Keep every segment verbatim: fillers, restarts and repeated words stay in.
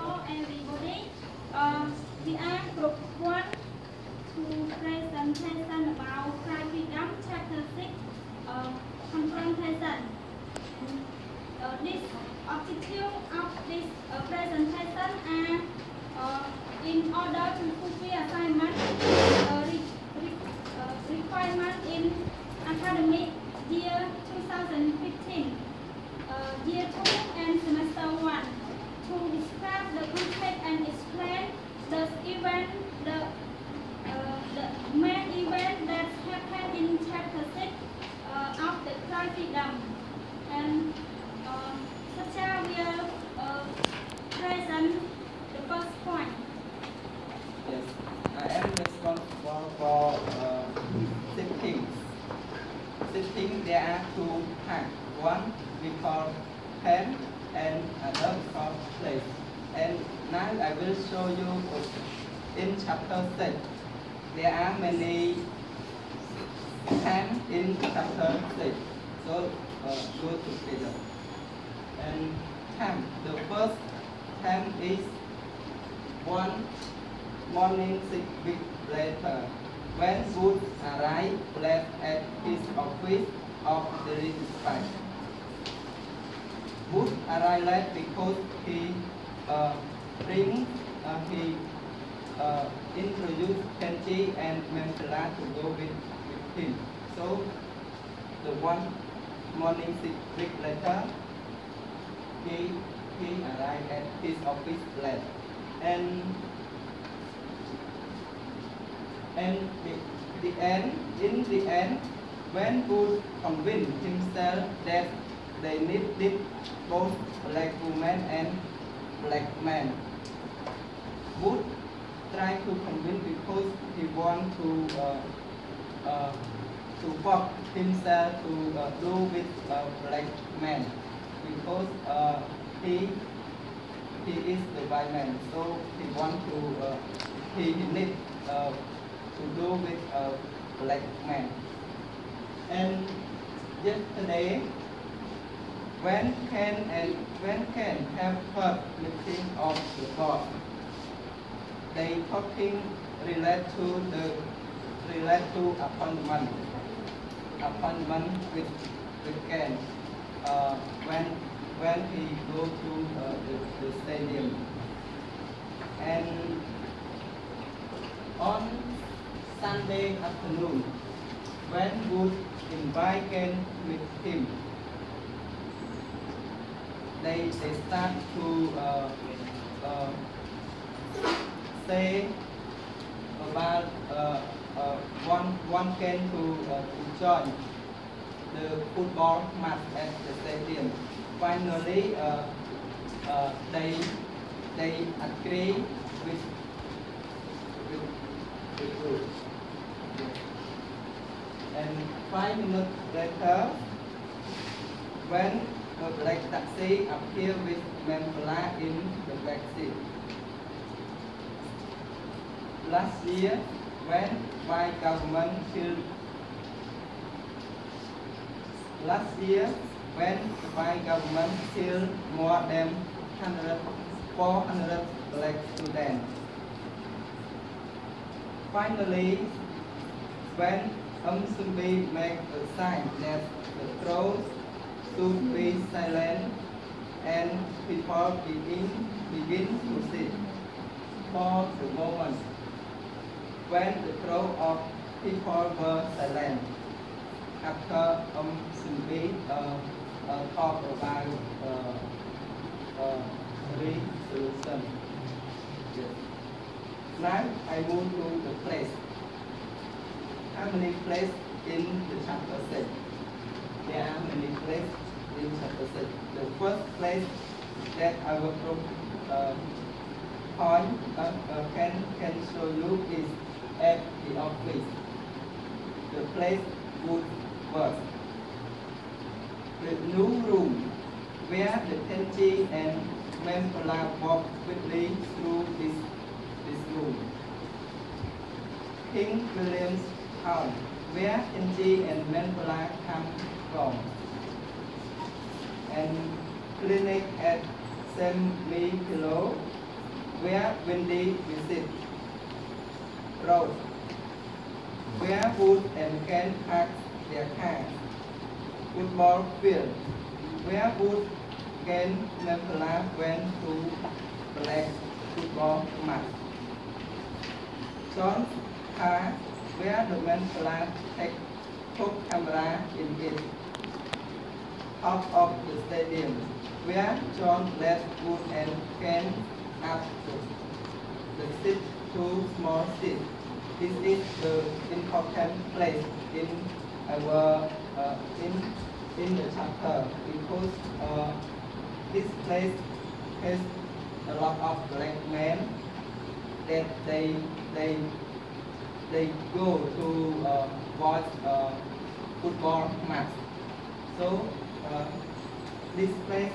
Hello everybody. Uh, we are group one to presentation about crime freedom chapter six, uh, confrontation. And, uh, this objective of this uh, presentation and uh, in order to fulfill assignment uh, re re uh, requirement in academic year two thousand fifteen, uh, year two and semester one. To describe the context and explain the event, the, uh, the main event that happened in chapter six uh, of the crime freedom. And uh, Sacha will uh, present the first point. Yes, I am responsible for uh, six things. Six things there are two types. One we call pen and another called place. And now I will show you in chapter six. There are many themes in chapter six. So uh, go together. And theme. The first theme is one morning six weeks later, when Wood arrived late at his office of the dispatch. Wood arrived late because he uh, bring, uh, he uh, introduced Kenji and Mandela to go with, with him. So the one morning six weeks later, he he arrived at his office late, and and the, the end in the end, when Wood convinced himself that they needed both black woman and black man, Wood tried to convince because he want to uh, uh, to force himself to uh, do with a black man, because uh, he he is the white man, so he want to uh, he need uh, to do with a black man. And yesterday, when Ken and when Ken have heard meeting of the board, they talking relate to the relate to appointment appointment with with Ken uh, when when he go to uh, the, the stadium. And on Sunday afternoon, when Wood invite Ken with him, they they start to uh, uh, say about uh, uh, one one Ken to uh, to join the football match at the stadium. Finally, uh, uh, they they agree with with with Wood. And five minutes later, when a black taxi appeared with Mandela in the back seat. Last year, when white government killed last year when the white government killed more than four hundred black students. Finally, when Um Sumbi make a sign that the crowd should be silent and people begin begin to sit for the moment when the crowd of people were silent. After Um Sumbi uh, uh, talk about uh, uh, resolution. Yes. Now I move to the place. How many places in the chapter six? There are many places in chapter six. The first place that I will uh, point uh, uh, can can show you is at the office. The place would work. The new room where the Tenji and Mandela walk quickly through this this room. King William's house, where Tenji and Mandela come from, and clinic at Semi Pillow where Wendy visits. Road, where Wood and Ken park their cars. Football field, where Wood, Ken, and Pala went to play football match. John's car, where the man Pala take took camera in it. Out of the stadium, where John led Wood and Ken up the, the seat to small seats. This is the important place in our uh, in in the chapter because uh, this place has a lot of black men that they they they go to uh, watch uh, football match. So uh, this place,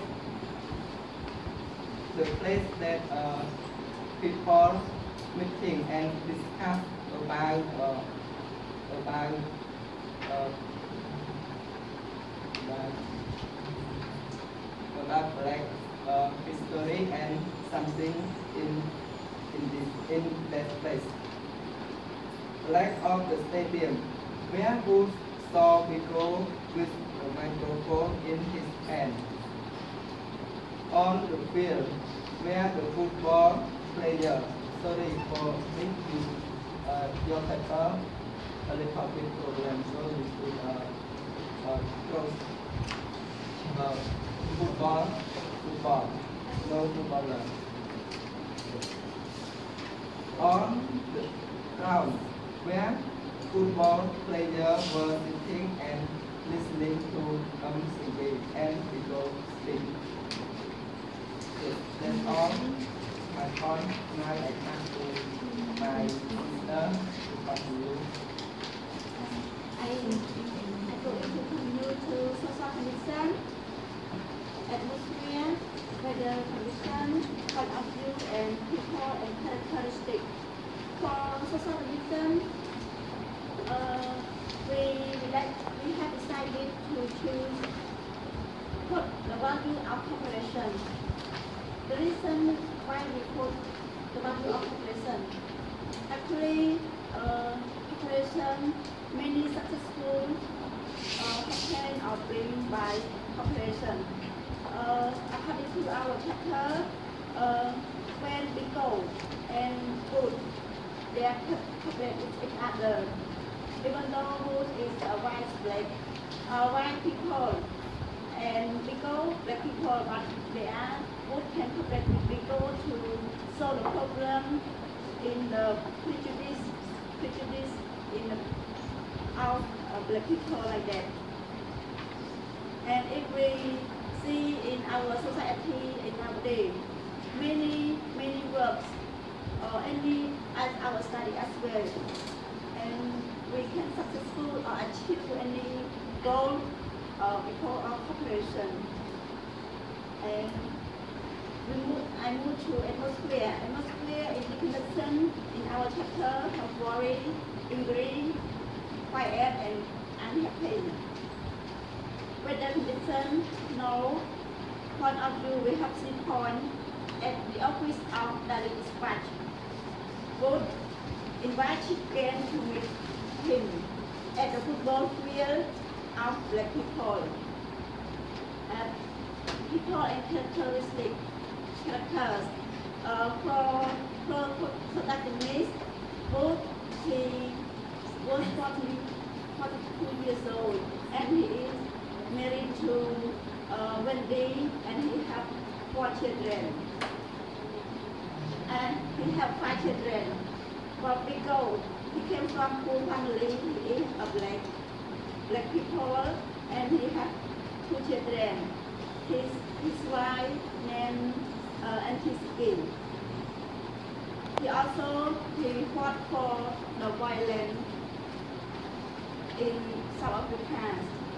the place that uh, people meeting and discuss about uh, about uh, about, about black uh, history and something in in this in that place. Black of the stadium, where Bush saw people with a microphone in his hand. On the field, where the football player. Sorry for making uh, your paper a little bit problem, so we should uh, uh, close uh, football, football, no footballer. On the ground, where football players were sitting and listening to um, singing and people speak. So that's all. My point, now I come to my sister to continue. I, I go into continue to social condition, atmosphere, weather condition, point of view, and people and characteristics. For social condition, uh, we, like, we have decided to choose put the value of population. The reason why we put the value of population. Actually, uh, population, many successful uh, campaign are bring by population. Uh, according to our chapter, uh, when we go and good, they are compared with each other. Even though good is a white black, uh, white people, and we go black people, but they are good can compare with we go to solve the problem in the prejudice, prejudice in the out uh, black people like that. And if we see in our society in nowadays, many many works or any as our study as well, and we can successful or achieve any goal uh, because of population. And we move, I move to atmosphere. Atmosphere is definition in our chapter of worry, angry, quiet, and unhappy. Weather condition, no. Point of view, we have three points at the office of daily dispatch. Both invite Chicken to meet him at the football field of black people. Uh, people and characteristics, characters. Uh, for, for Protagonist, both he was forty, forty-two years old, and he is married to uh, Wendy, and he have four children. And he have five children. For Pico, he came from poor family. He is a black, black people, and he have two children. His his wife named uh, Antagonist. He also he fought for the violence in South Africa.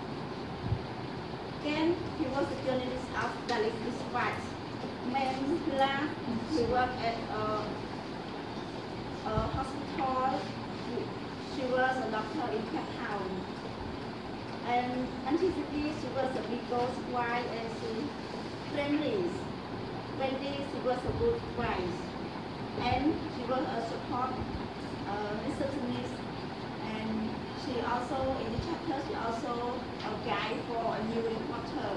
Then he was a journalist of daily dispatch. Mandela, he worked at a, a hospital. She was a doctor in Cape Town. And Antagonist, she was a Beagle's wife, and she friendly. Wendy, she was a good wife. and she was a support uh, receptionist, and she also, in the chapter, she also a guide for a new reporter.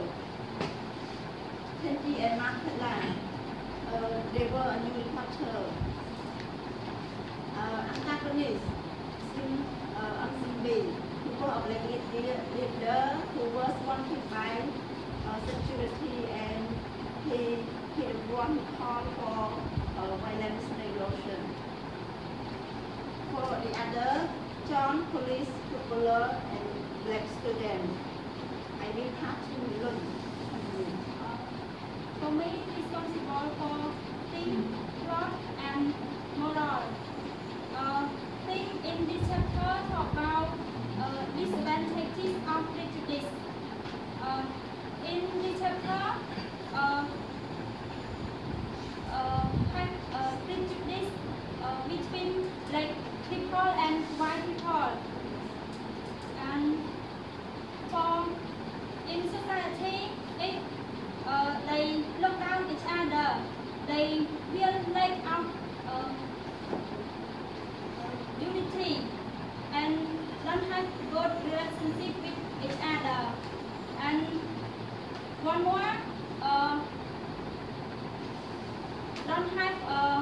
Tenji and Martha, uh, they were a new reporter. Uh, Antagonist, Sim, uh, Simbi, who was a leader who was wanted by uh, security, and he he won call for uh, violence regulation. For the other, John, police, footballer, and black student. I will have to learn. For me, responsible for theme, plot, and moral. Uh, theme in this chapter talk about uh, disadvantages of prejudice. Uh, in this chapter, uh, uh, have, uh, prejudice uh, between black people and white people. And for in society, if uh, they look down each other, they will lack of uh, unity and don't have good relationship with each other. And one more, uh, don't have uh,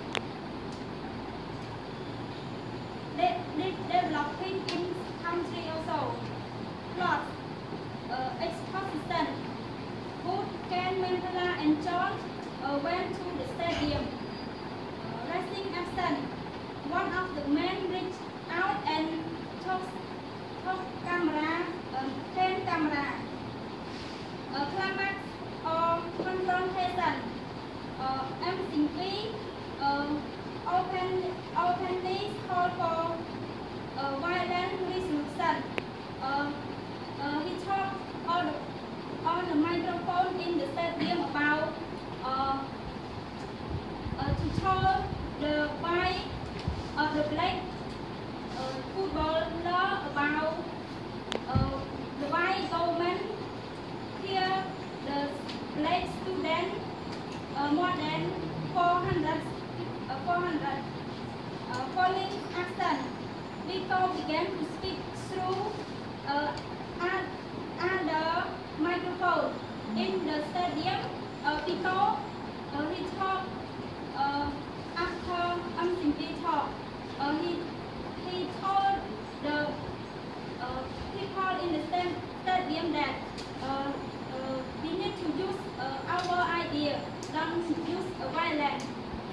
they, they developing in country also. Plot, uh, exposition. Both Ken, Mandela, and John uh, went to the stadium. Uh, racing action. One of the men reached out and took, took camera, uh, ten camera. Uh, climax or confrontation. Uh, M C P uh, open, openly called for uh, violent resolution. Uh, uh, he talked on the, on the microphone in the stadium about uh, uh, to tell the white of the black uh, footballer about uh, the white government here the black student uh, more than four hundred uh, four hundred uh, following action. People began to speak through uh, and, and the microphone in the stadium. Uh, people uh, he talked uh, after um, he talk. Uh, he he told the uh, people in the stand, stadium that uh, uh, we need to use uh, our idea, don't use uh, violence.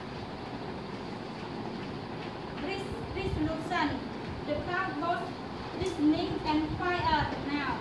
Res resolution. The crowd was listening and quiet now.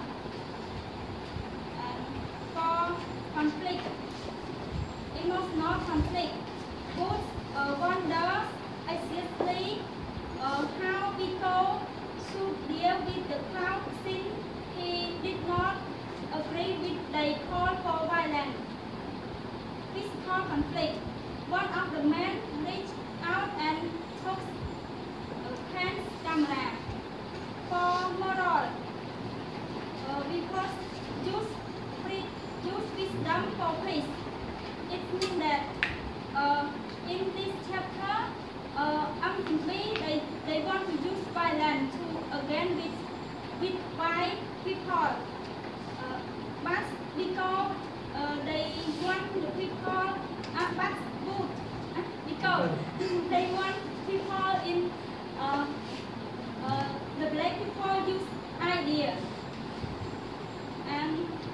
And for conflict, emotional conflict, both uh, wonder exactly uh, how people should deal with the crowd since he did not agree with their call for violence. Physical conflict. One of the men reached out and took Ken's camera. For moral, uh, because use free, use wisdom for peace. It means that uh, in this chapter, uh, ultimately they, they want to use violence to again with with white people, uh, but because uh, they want the people, uh, but good, uh, because they want people in. Uh, uh, the black people use idea, and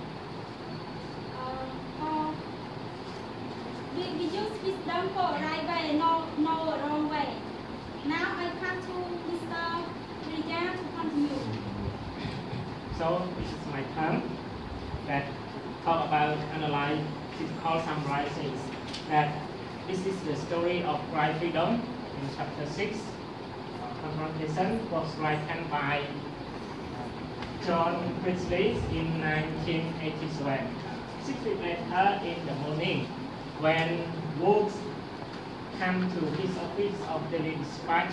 uh, uh, we, we use wisdom for right way, no, no wrong way. Now I come to Mister Briley to continue. So this is my turn that talk about analytical summarizing. That this is the story of right freedom in chapter six. Confrontation was written by uh, John Briley in nineteen eighty-seven. Six weeks later in the morning, when Woods came to his office of Daily Dispatch,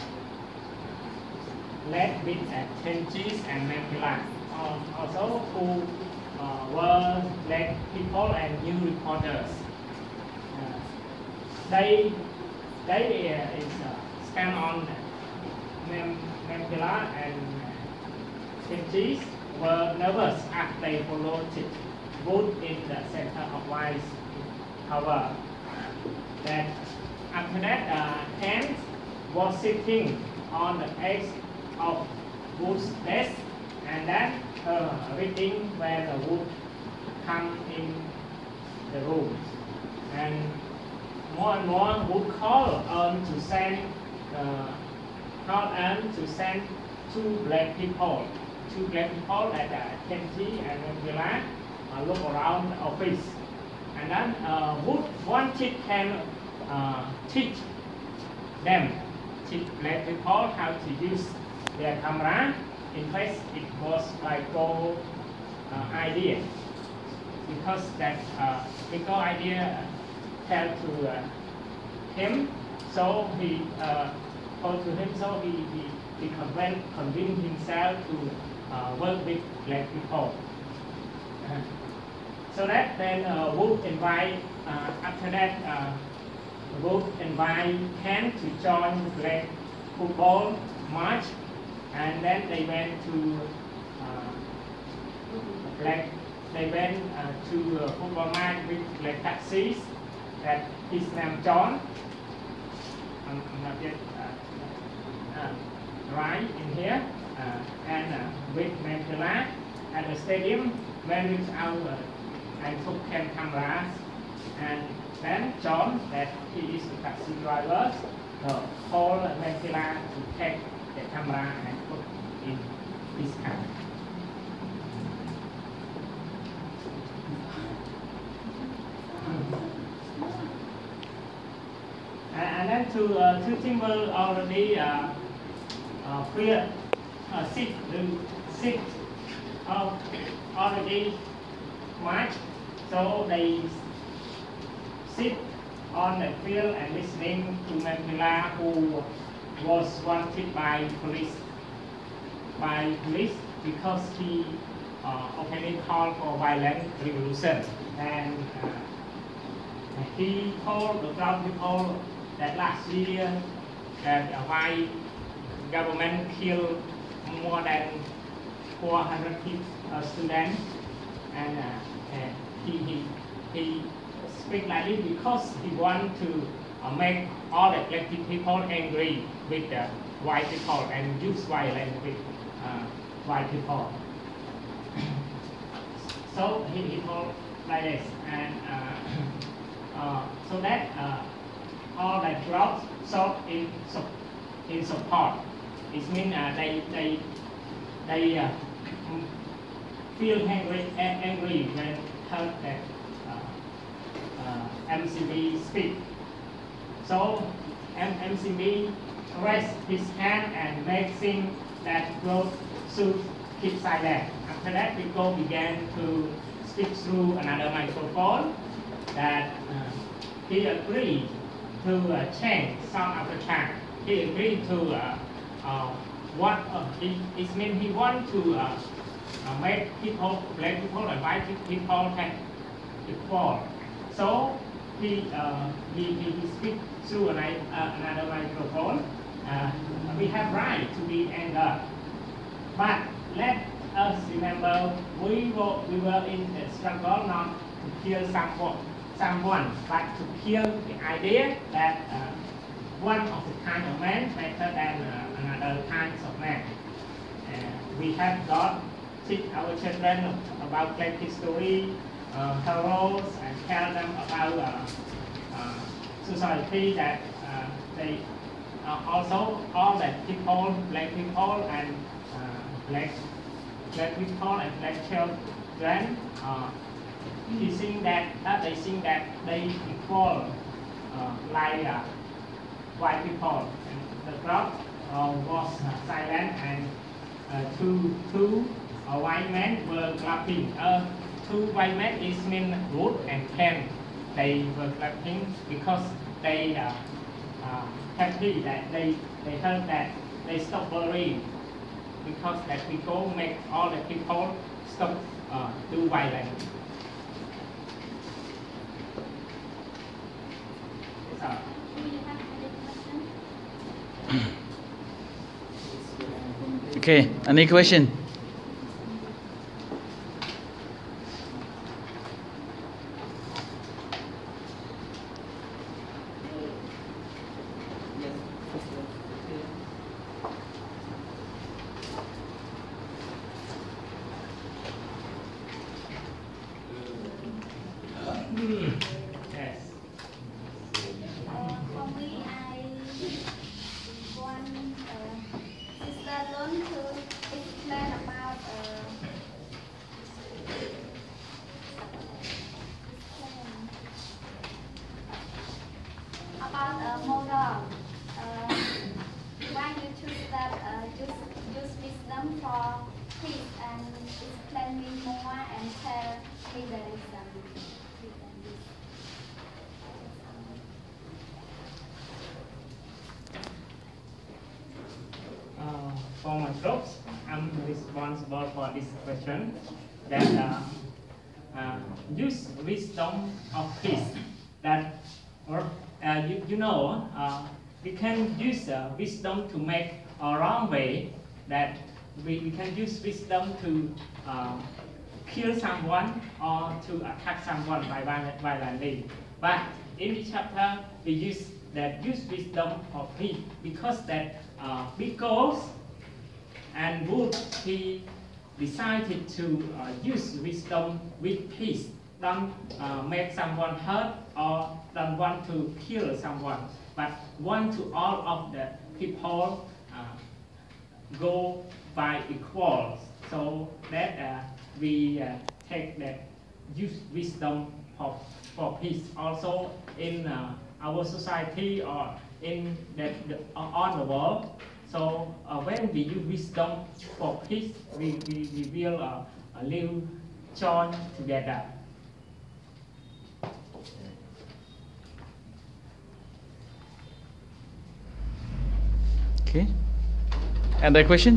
led with Tenji and Mandela, also who uh, were black people and new reporters. Uh, they they uh, is uh, stand on Mem Mempila and Kenjis were nervous as they followed it, both in the center of wise power. That after that, uh, Kent was sitting on the edge of Wood's desk, and then uh, reading where the Wood come in the room. And more and more Wood called on to send uh, called on to send two black people, two black people at uh, Kenji and Mempila uh, look around the office. And then uh, Wood wanted can uh, teach them, teach black people how to use their camera. In fact, it was like go uh, idea, because that uh, Nico idea tell to uh, him, so he uh, told to him, so he he, he convinced, convinced himself to uh, work with black people. Uh, so that then uh, Wood invite uh, after that uh, Wood invite Ken to join black football match, and then they went to uh, black. They went uh, to uh, football match with black taxis. That his name John. I'm, I'm not yet uh, uh, right in here, uh, and uh, with Mempila at the stadium went with our uh, and took ten cameras, and then John, that he is the taxi driver, uh, called Mempila to take the camera and put in his car. And then two, uh, two teams were already uh, uh, clear, uh, sit, sit uh, already match, so they sit on the field and listening to Mempila, who was wanted by police, by police because he uh, openly called for violent revolution, and uh, he told the ground people that last year that uh, white government killed more than four hundred uh, students, and uh, uh, he, he, he speak like this because he want to uh, make all the black people angry with the white people and use violence with uh, white people. So he, he told like this, and uh, uh, so that uh, all the crowds so in so in support. It means uh, they they they uh, feel angry angry when heard that uh, uh, M C B speak. So M C B raised his hand and made thing that God should keep silent. After that, people began to speak through another microphone. That uh, he agreed to uh, change some of the chant. He agreed to uh, uh, what uh, it, it means he want to uh, uh, make people, black people and white people can equal. So he uh, he, he, he speak through an, uh, another microphone. Uh, we have right to be angry, but let us remember we were we were in a struggle not to kill someone. someone, but to kill the idea that uh, one of the kind of man better than uh, another kind of man. Uh, we have got teach our children about black history, uh, heroes, and tell them about uh, uh, society that uh, they uh, also all the people, black people and uh, black black people and black children. Uh, He think that uh, they think that they equal uh, like uh, white people. And the crowd uh, was uh, silent, and uh, two two uh, white men were clapping. Uh, two white men is mean Wood and Ken. They were clapping because they uh, uh, happy that they they heard that they stop worrying, because that people make all the people stop uh, do violence. Do you have any Okay, any question? Yes. Yes. Uh, for me, I want uh, sister learn to explain about uh, about a model. Uh, why you choose that uh, use use wisdom for peace and explain me more and tell me the reason. Uh, for my groups, I'm responsible for this question. That uh, uh, use wisdom of peace. That or uh, you, you know uh, we can use uh, wisdom to make a wrong way. That we, we can use wisdom to uh, kill someone or to attack someone by violently. But in this chapter, we use that use wisdom of peace because that uh, because and Wood he decided to uh, use wisdom with peace. Don't uh, make someone hurt or don't want to kill someone, but want to all of the people uh, go by equal. So that uh, we uh, take that use wisdom for, for peace also in uh, our society or in the, the, on the world. So uh, when we use wisdom for peace, we, we, we will uh, uh, live join together. Okay. Other question?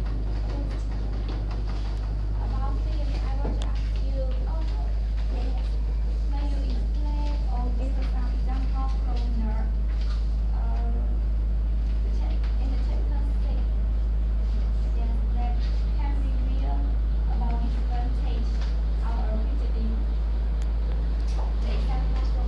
About this, I want to ask you, oh, may you explain or give some example from the uh, in the chapter six? Yes, that can reveal about disadvantage our repeating the example from.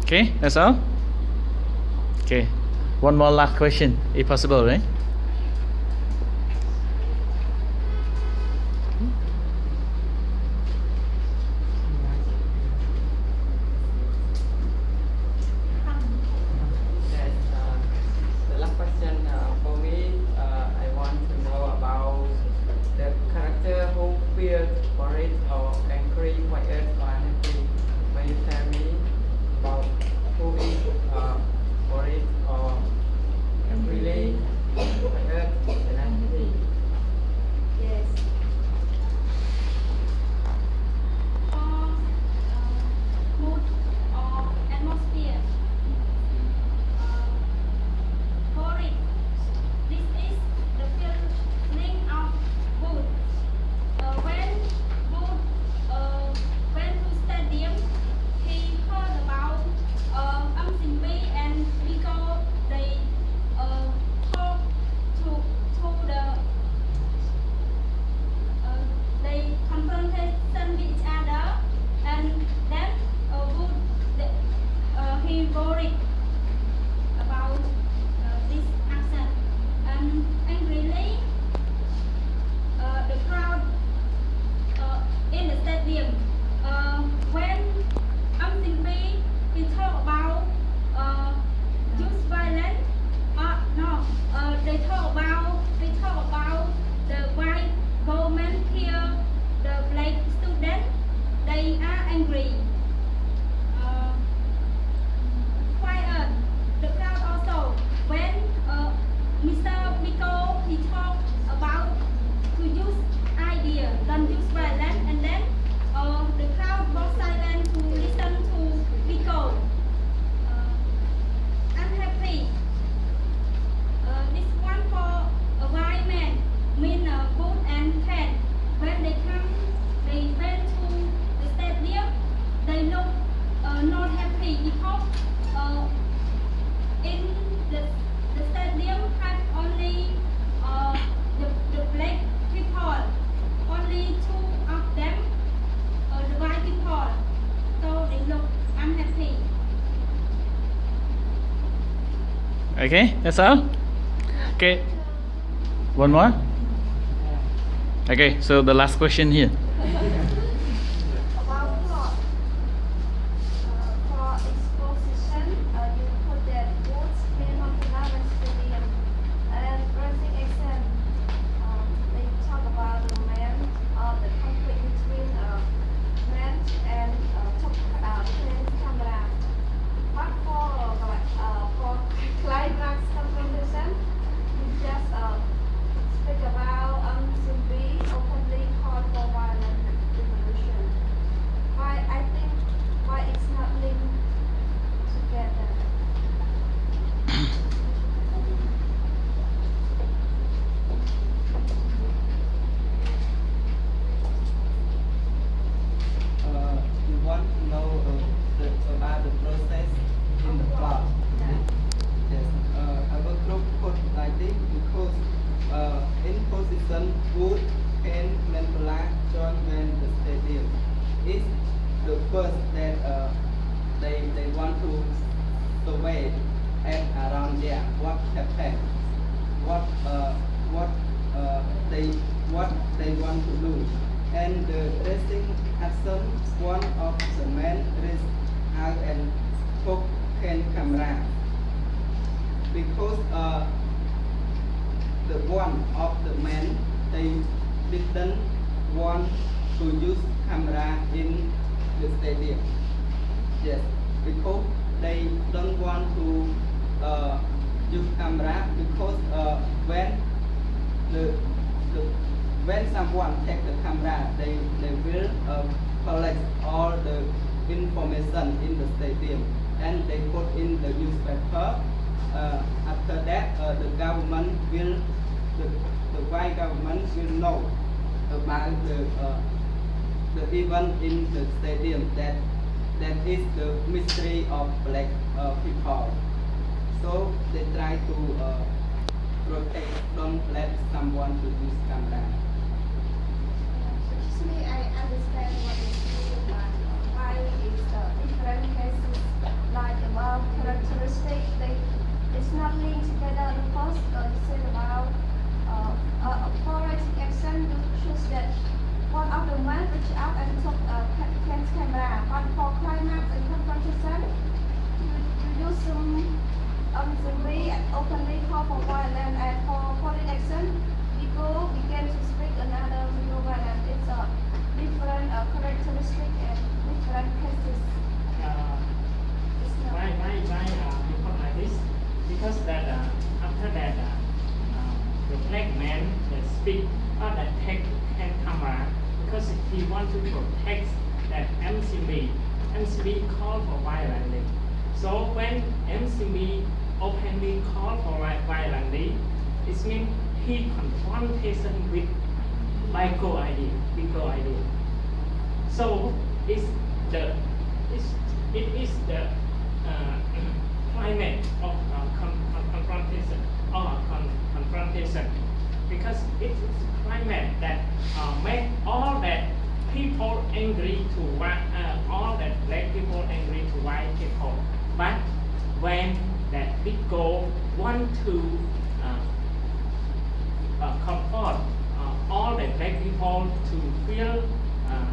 Okay, that's all. Okay, one more last question, if possible, right? Yes, uh, the last question uh, for me, uh, I want to know about the character who feels worried or angry, quiet or unhappy. May you tell me about who is uh, worried or really quiet and unhappy? Yes. For uh, mood or atmosphere. Uh, Worried. This is the feeling of mood. Uh, when mood uh, went to stadium, he heard about uh, Amsin B and Rico. They uh, talk to to the uh, they confronted with each other, and then uh, would the, uh, he worried about uh, this action, and angrily uh, the crowd uh, in the stadium uh, when Amsin B he talk about uh, use violence. Uh, no, uh, they talk about they talk about the white government here, the black student. They are angry. Uh, quiet. The crowd also. When uh, Mister Miko he talk about to use idea, don't use violence, and then uh, the crowd was silent to listen to Miko. Uh, unhappy. Uh, this one for a white man mean uh, good and bad. When they come, they went to the stadium. They look uh, not happy because uh, in the, the stadium had only uh, the, the black people, only two of them, uh, the white people. So they look unhappy. Okay, that's all. Okay, one more. Okay, so the last question here. About plot. Uh, for exposition, uh, you put that words came on the Climax stadium and writing exam. Um, they talk about the man, uh, the conflict between uh, man and uh, top uh, plane camera. But for uh, like, uh, for climax confrontation, you just uh, speak about um, simply openly call for violent revolution. Why I think why it's not linked together. Uh, you want to know uh, the, about the process in the plot? Yes. Uh, our group put like this because uh, in position Wood and Mandela join when the stadium is the first that uh, they they want to survey and around there what happened, what uh, what uh, they what they want to do, and the racing action one of the men raised out and took can camera because uh, the one of the men they didn't want to use camera in the stadium. Yes, because they don't want to uh, use camera because uh, when the, the when someone take the camera, they they will uh, collect all the information in the stadium and they put in the newspaper. Uh, after that, uh, the government will the, the white government will know about the uh, the event in the stadium that that is the mystery of black uh, people. So they try to uh, protect, don't let someone to use camera. Actually, I understand what is mean by why why is uh, different cases like about characteristics. They it's not linked together. The first uh, you said about uh, uh, a poetic accent. You choose that one of the men reached out and took a uh, camera, but for climax and confrontation, you, you use some unsingly and openly call for violence, and for foreign action, people began to speak another real violence. It's a different uh, characteristic and different cases. Uh, why, why, why uh, you put like this? Because that uh, after that, uh, uh, the black man that speak or that take hand camera, because he want to protect that M C B. M C B call for violence. So when M C B openly call for violence, it means he confrontation with micro idea, micro idea. So it's the it's, it is the uh, climate of uh, con con confrontation or con confrontation, because it is climate that uh, make all that people angry to white, uh, all that black people angry to white people. But when that people want to uh, uh, comfort uh, all the black people to feel uh,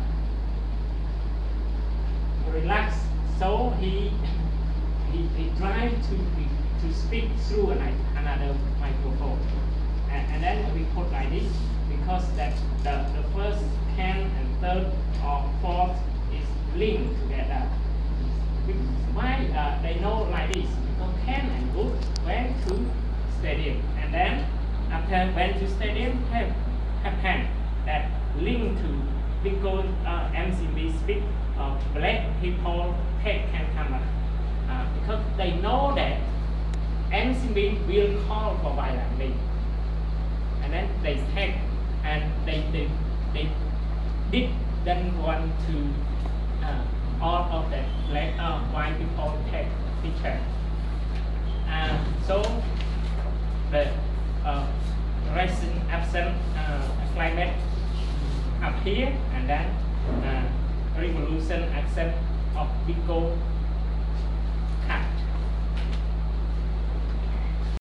relaxed, so he he, he tried to to speak through an, another microphone, and, and then we put like this because that the, the first can and third or fourth is linked together. Why uh, they know like this? Because Ken and Wood went to stadium, and then after went to stadium have happened that link to because uh, M C B speak of black people take can camera uh, because they know that M C B will call for violence, and then they take and they they they didn't want to uh, all of that black uh, white people take picture. Uh, so the uh, rising absent uh, climate appear, and then uh, revolution accent of people